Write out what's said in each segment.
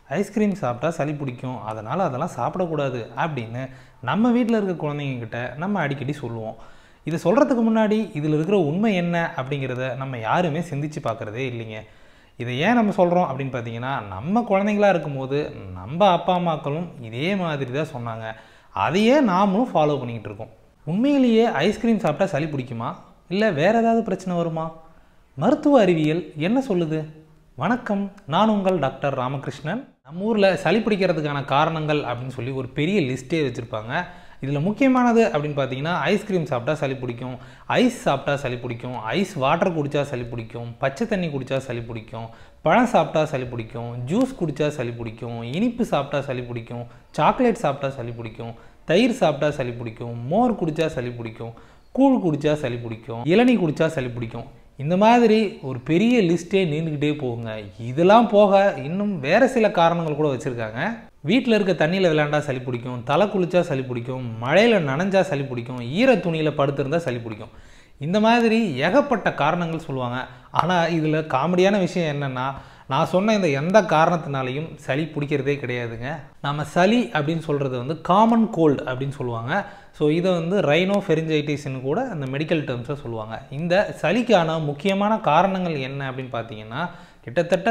Ice cream சாப்பிட்டா சளி பிடிக்கும், அதனால் அதெல்லாம் சாப்பிடக்கூடாது அப்படின்னு நம்ம வீட்டில் இருக்க குழந்தைங்கக்கிட்ட நம்ம அடிக்கடி சொல்லுவோம். இதை சொல்கிறதுக்கு முன்னாடி இதில் இருக்கிற உண்மை என்ன அப்படிங்கிறத நம்ம யாருமே சிந்திச்சு பார்க்குறதே இல்லைங்க. இதை ஏன் நம்ம சொல்கிறோம் அப்படின்னு பார்த்தீங்கன்னா, நம்ம குழந்தைங்களாக இருக்கும்போது நம்ம அப்பா அம்மாக்களும் இதே மாதிரி தான் சொன்னாங்க. அதையே நாமளும் ஃபாலோ பண்ணிக்கிட்டு இருக்கோம். உண்மையிலேயே ஐஸ்கிரீம் சாப்பிட்டா சளி பிடிக்குமா, இல்லை வேறு ஏதாவது பிரச்சனை வருமா? மருத்துவ அறிவியல் என்ன சொல்லுது? வணக்கம், நான் உங்கள் டாக்டர் ராமகிருஷ்ணன். நம்ம ஊரில் சளி பிடிக்கிறதுக்கான காரணங்கள் அப்படின்னு சொல்லி ஒரு பெரிய லிஸ்ட்டே வச்சுருப்பாங்க. இதில் முக்கியமானது அப்படின்னு பார்த்தீங்கன்னா, ஐஸ்கிரீம் சாப்பிட்டா சளி பிடிக்கும், ஐஸ் சாப்பிட்டா சளி பிடிக்கும், ஐஸ் வாட்டர் குடித்தா சளி பிடிக்கும், பச்சை தண்ணி குடித்தா சளி பிடிக்கும், பழம் சாப்பிட்டா சளி பிடிக்கும், ஜூஸ் குடித்தா சளி பிடிக்கும், இனிப்பு சாப்பிட்டா சளி பிடிக்கும், சாக்லேட் சாப்பிட்டா சளி பிடிக்கும், தயிர் சாப்பிட்டா சளி பிடிக்கும், மோர் குடித்தா சளி பிடிக்கும், கூழ் குடித்தா சளி பிடிக்கும், இளநீ குடித்தா சளி பிடிக்கும். இந்த மாதிரி ஒரு பெரிய லிஸ்ட்டே நீண்டுக்கிட்டே போகுங்க. இதெல்லாம் போக இன்னும் வேறு சில காரணங்கள் கூட வச்சுருக்காங்க. வீட்டில் இருக்க தண்ணியில் விளையாண்டா சளி பிடிக்கும், தலை குளிச்சா சளி பிடிக்கும், மழையில் நனைஞ்சா சளி பிடிக்கும், ஈர துணியில் படுத்திருந்தால் சளி பிடிக்கும். இந்த மாதிரி ஏகப்பட்ட காரணங்கள் சொல்லுவாங்க. ஆனால் இதில் காமெடியான விஷயம் என்னென்னா, நான் சொன்ன இந்த எந்த காரணத்தினாலையும் சளி பிடிக்கிறதே கிடையாதுங்க. நம்ம சளி அப்படின்னு சொல்கிறது வந்து காமன் கோல்டு அப்படின்னு சொல்லுவாங்க. ஸோ இதை வந்து ரைனோஃபெரிஞ்சைட்டிஸ்ன்னு கூட அந்த மெடிக்கல் டேர்ம்ஸை சொல்லுவாங்க. இந்த சளிக்கான முக்கியமான காரணங்கள் என்ன அப்படின்னு பார்த்தீங்கன்னா, கிட்டத்தட்ட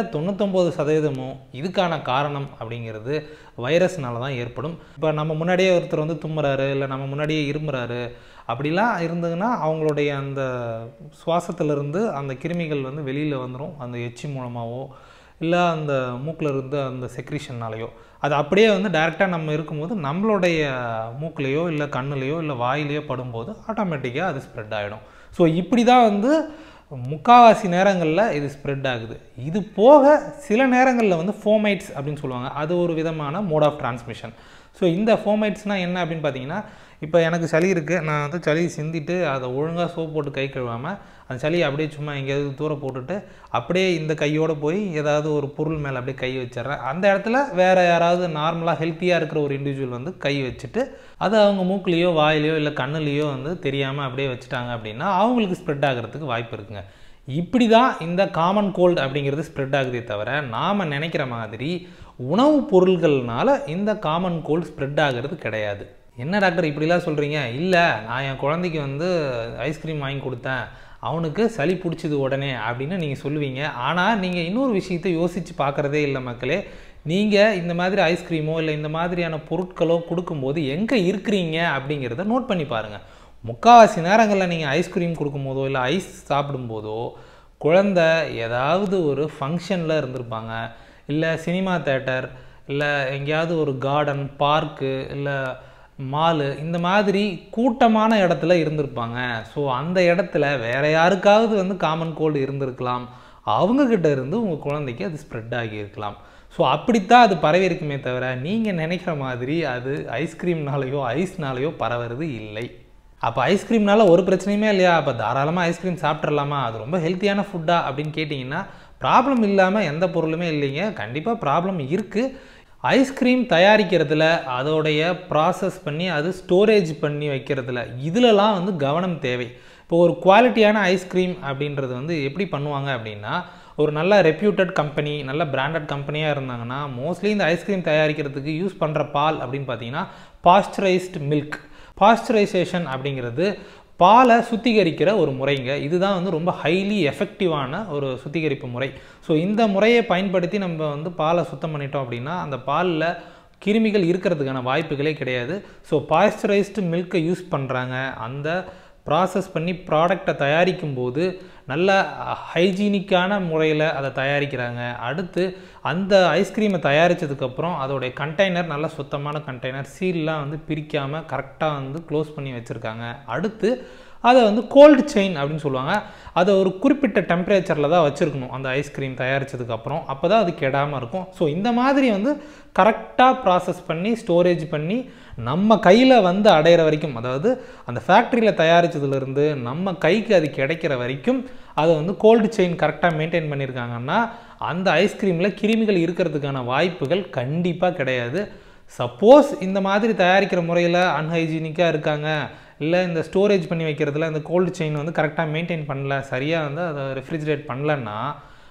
99% இதுக்கான காரணம் அப்படிங்கிறது வைரஸ்னால தான் ஏற்படும். இப்போ நம்ம முன்னாடியே ஒருத்தர் வந்து தும்முறாரு, இல்லை நம்ம முன்னாடியே இருமுறாரு, அப்படிலாம் இருந்ததுன்னா அவங்களுடைய அந்த சுவாசத்திலிருந்து அந்த கிருமிகள் வந்து வெளியில் வந்துடும். அந்த எச்சி மூலமாகவோ இல்லை அந்த மூக்கில் இருந்து அந்த செக்ரீஷன்னாலேயோ அது அப்படியே வந்து டைரெக்டாக நம்ம இருக்கும்போது நம்மளுடைய மூக்கிலையோ இல்லை கண்ணுலையோ இல்லை வாயிலையோ படும்போது ஆட்டோமேட்டிக்காக அது ஸ்ப்ரெட் ஆகிடும். ஸோ இப்படி தான் வந்து முக்கால்வாசி நேரங்களில் இது ஸ்ப்ரெட் ஆகுது. இது போக சில நேரங்களில் வந்து ஃபோமைட்ஸ் அப்படின்னு சொல்லுவாங்க. அது ஒரு விதமான மோட் ஆஃப் டிரான்ஸ்மிஷன். ஸோ இந்த ஃபோமைட்ஸ்னால் என்ன அப்படின்னு பார்த்தீங்கன்னா, இப்போ எனக்கு சளி இருக்குது, நான் வந்து சளி சிந்திட்டு அதை ஒழுங்காக சோப் போட்டு கை கழுவாமல் அந்த சளியை அப்படியே சும்மா எங்கேயாவது தூரம் போட்டுட்டு அப்படியே இந்த கையோடு போய் ஏதாவது ஒரு பொருள் மேலே அப்படியே கை வச்சிட்றேன். அந்த இடத்துல வேறு யாராவது நார்மலாக ஹெல்த்தியாக இருக்கிற ஒரு இண்டிவிஜுவல் வந்து கை வச்சுட்டு அது அவங்க மூக்குலேயோ வாயிலையோ இல்லை கண்ணுலேயோ வந்து தெரியாமல் அப்படியே வச்சுட்டாங்க அப்படின்னா அவங்களுக்கு ஸ்ப்ரெட் ஆகிறதுக்கு வாய்ப்பு இருக்குங்க. இப்படி தான் இந்த காமன் கோல்டு அப்படிங்கிறது ஸ்ப்ரெட் ஆகுதே தவிர, நாம் நினைக்கிற மாதிரி உணவுப் பொருள்கள்னால இந்த காமன் கோல்டு ஸ்ப்ரெட் ஆகிறது கிடையாது. என்ன டாக்டர் இப்படிலாம் சொல்கிறீங்க? இல்லை, நான் என் குழந்தைக்கு வந்து ஐஸ்கிரீம் வாங்கி கொடுத்தேன், அவனுக்கு சளி பிடிச்சிது உடனே அப்படின்னு நீங்கள் சொல்லுவீங்க. ஆனால் நீங்கள் இன்னொரு விஷயத்தை யோசித்து பார்க்குறதே இல்லை மக்களே. நீங்கள் இந்த மாதிரி ஐஸ்கிரீமோ இல்லை இந்த மாதிரியான பொருட்களோ கொடுக்கும்போது எங்கே இருக்கிறீங்க அப்படிங்கிறத நோட் பண்ணி பாருங்கள். முக்கால்வாசி நேரங்களில் நீங்கள் ஐஸ்கிரீம் கொடுக்கும்போதோ இல்லை ஐஸ் சாப்பிடும்போதோ குழந்தை ஏதாவது ஒரு ஃபங்க்ஷனில் இருந்திருப்பாங்க, இல்லை சினிமா தேட்டர், இல்லை எங்கேயாவது ஒரு கார்டன், பார்க்கு, இல்லை மாலு, இந்த மாதிரி கூட்டமான இடத்துல இருந்திருப்பாங்க. ஸோ அந்த இடத்துல வேறு யாருக்காவது வந்து காமன் கோல்டு இருந்திருக்கலாம், அவங்கக்கிட்ட இருந்து உங்கள் குழந்தைக்கு அது ஸ்ப்ரெட் ஆகியிருக்கலாம். ஸோ அப்படித்தான் அது பரவி இருக்குமே தவிர நீங்கள் நினைக்கிற மாதிரி அது ஐஸ்கிரீம்னாலேயோ ஐஸ்னாலேயோ பரவுறது இல்லை. அப்போ ஐஸ்கிரீம்னால ஒரு பிரச்சனையுமே இல்லையா? அப்போ தாராளமாக ஐஸ்கிரீம் சாப்பிட்றலாமா, அது ரொம்ப ஹெல்த்தியான ஃபுட்டா அப்படின்னு கேட்டிங்கன்னா, ப்ராப்ளம் இல்லாமல் எந்த பொருளுமே இல்லைங்க. கண்டிப்பாக ப்ராப்ளம் இருக்குது. ஐஸ்கிரீம் தயாரிக்கிறதுல, அதோடைய ப்ராசஸ் பண்ணி அது ஸ்டோரேஜ் பண்ணி வைக்கிறதுல, இதிலலாம் வந்து கவனம் தேவை. இப்போ ஒரு குவாலிட்டியான ஐஸ்கிரீம் அப்படின்றது வந்து எப்படி பண்ணுவாங்க அப்படின்னா, ஒரு நல்ல ரெப்யூட்டட் கம்பெனி, நல்ல பிராண்டட் கம்பெனியாக இருந்தாங்கன்னா மோஸ்ட்லி இந்த ஐஸ்கிரீம் தயாரிக்கிறதுக்கு யூஸ் பண்ணுற பால் அப்படின்னு பார்த்தீங்கன்னா பாஸ்டரைஸ்டு மில்க். பாஸ்டரைசேஷன் அப்படிங்கிறது பாலை சுத்திகரிக்கிற ஒரு முறைங்க. இதுதான் வந்து ரொம்ப ஹைலி எஃபெக்டிவான ஒரு சுத்திகரிப்பு முறை. ஸோ இந்த முறையை பயன்படுத்தி நம்ம வந்து பாலை சுத்தம் பண்ணிட்டோம் அப்படின்னா அந்த பாலில் கிருமிகள் இருக்கிறதுக்கான வாய்ப்புகளே கிடையாது. ஸோ பாஸ்டரைஸ்டு மில்கை யூஸ் பண்ணுறாங்க. அந்த ப்ராசஸ் பண்ணி ப்ராடக்டை தயாரிக்கும் போது நல்ல ஹைஜீனிக்கான முறையில் அதை தயாரிக்கிறாங்க. அடுத்து அந்த ஐஸ்கிரீமை தயாரித்ததுக்கப்புறம் அதோடைய கண்டெய்னர் நல்ல சுத்தமான கண்டெய்னர், சீல்லாம் வந்து பிரிக்காமல் கரெக்டாக வந்து க்ளோஸ் பண்ணி வச்சுருக்காங்க. அடுத்து அதை வந்து கோல்டு செயின் அப்படின்னு சொல்லுவாங்க. அதை ஒரு குறிப்பிட்ட டெம்பரேச்சரில் தான் வச்சுருக்கணும் அந்த ஐஸ்கிரீம் தயாரித்ததுக்கப்புறம், அப்போ தான் அது கெடாமல் இருக்கும். ஸோ இந்த மாதிரி வந்து கரெக்டாக ப்ராசஸ் பண்ணி ஸ்டோரேஜ் பண்ணி நம்ம கையில் வந்து அடையிற வரைக்கும், அதாவது அந்த ஃபேக்ட்ரியில் தயாரித்ததுலேருந்து நம்ம கைக்கு அது கிடைக்கிற வரைக்கும் அதை வந்து கோல்டு செயின் கரெக்டாக மெயின்டைன் பண்ணியிருக்காங்கன்னா அந்த ஐஸ்கிரீமில் கிருமிகள் இருக்கிறதுக்கான வாய்ப்புகள் கண்டிப்பாக கிடையாது. சப்போஸ் இந்த மாதிரி தயாரிக்கிற முறையில் அன்ஹைஜீனிக்காக இருக்காங்க, இல்லை இந்த ஸ்டோரேஜ் பண்ணி வைக்கிறதுல இந்த கோல்டு செயின் வந்து கரெக்டாக மெயின்டைன் பண்ணல, சரியாக வந்து அதை ரெஃப்ரிஜரேட் பண்ணலன்னா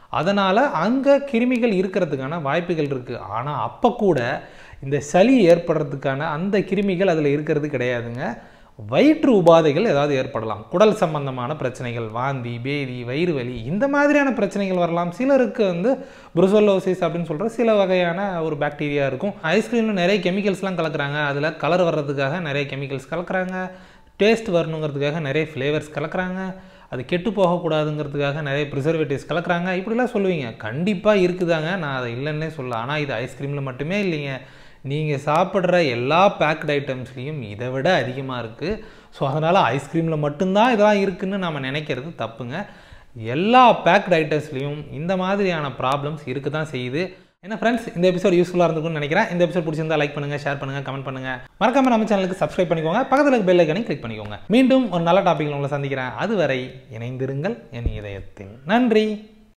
அதனால் அங்கே கிருமிகள் இருக்கிறதுக்கான வாய்ப்புகள் இருக்குது. ஆனால் அப்போ கூட இந்த சளி ஏற்படுறதுக்கான அந்த கிருமிகள் அதில் இருக்கிறது கிடையாதுங்க. வயிற்று உபாதைகள் ஏதாவது ஏற்படலாம், குடல் சம்பந்தமான பிரச்சனைகள், வாந்தி, பேதி, வயிறு வலி, இந்த மாதிரியான பிரச்சனைகள் வரலாம். சிலருக்கு வந்து புருசெல்லோசிஸ் அப்படின்னு சொல்கிற சில வகையான ஒரு பாக்டீரியா இருக்கும். ஐஸ்கிரீமில் நிறைய கெமிக்கல்ஸ்லாம் கலக்குறாங்க, அதில் கலர் வர்றதுக்காக நிறைய கெமிக்கல்ஸ் கலக்குறாங்க, டேஸ்ட் வரணுங்கிறதுக்காக நிறைய ஃப்ளேவர்ஸ் கலக்குறாங்க, அது கெட்டு போகக்கூடாதுங்கிறதுக்காக நிறைய ப்ரிசர்வேட்டிவ்ஸ் கலக்குறாங்க, இப்படிலாம் சொல்லுவீங்க. கண்டிப்பாக இருக்குதாங்க, நான் அதை இல்லைன்னே சொல்ல. ஆனால் இது ஐஸ்கிரீமில் மட்டுமே இல்லைங்க, நீங்கள் சாப்பிட்ற எல்லா பேக்டு ஐட்டம்ஸ்லேயும் இதை விட அதிகமாக இருக்குது. ஸோ அதனால் ஐஸ்கிரீமில் மட்டும்தான் இதெல்லாம் இருக்குதுன்னு நம்ம நினைக்கிறது தப்புங்க. எல்லா பேக்டு ஐட்டம்ஸ்லேயும் இந்த மாதிரியான ப்ராப்ளம்ஸ் இருக்க தான் செய்யுது. என்ன ஃப்ரெண்ட்ஸ், இந்த எபிசோட் யூஸ்ஃபுல்லாக இருந்திருக்கும்னு நினைக்கிறேன். இந்த எபிசோட் பிடிச்சிருந்தா லைக் பண்ணுங்கள், ஷேர் பண்ணுங்கள், கமெண்ட் பண்ணுங்கள். மறக்காம நம்ம சேனலுக்கு சப்ஸ்கிரைப் பண்ணிக்கோங்க, பக்கத்தில் பெல் ஐக்கானையும் கிளிக் பண்ணிக்கோங்க. மீண்டும் ஒரு நல்ல டாப்பிக்கில் உங்களை சந்திக்கிறேன். அதுவரை இணைந்திருங்கள் என் இதயத்தில். நன்றி.